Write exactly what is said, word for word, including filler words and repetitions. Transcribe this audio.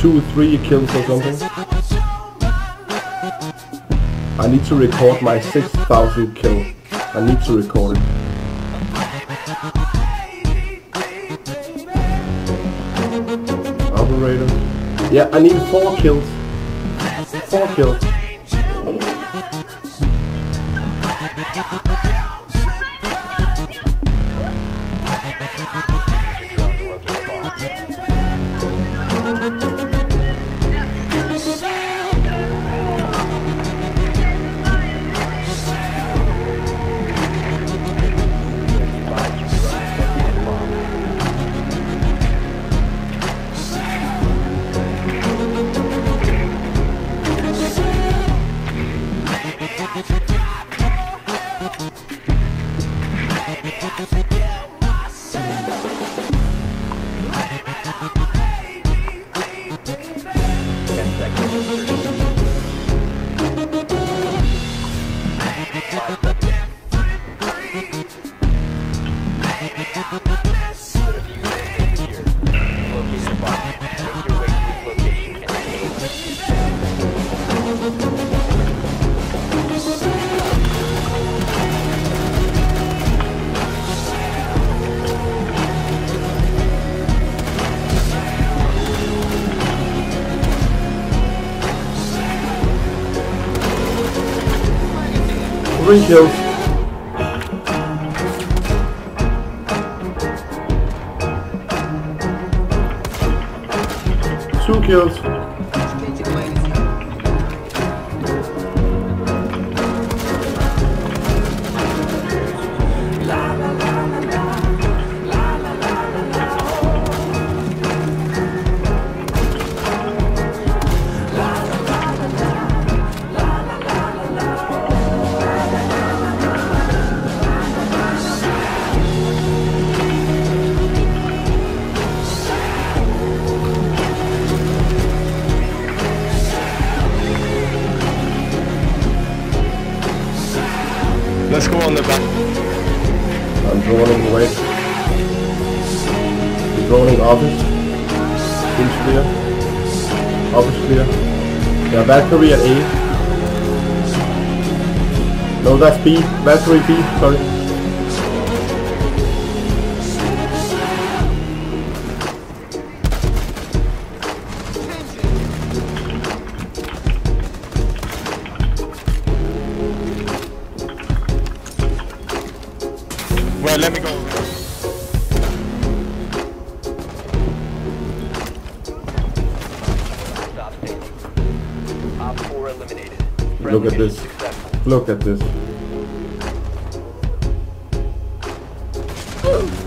two, three kills or something. I need to record my six thousand kill. I need to record it. Operator. Yeah, I need four kills. Four kills. Three kills. Two kills. Let's go on the back. I'm droning away. We're droning office. Seems clear. Office clear. Yeah, Valkyrie at A. No, that's B. Valkyrie B, sorry. Well, let me go. Look at this. Look at this.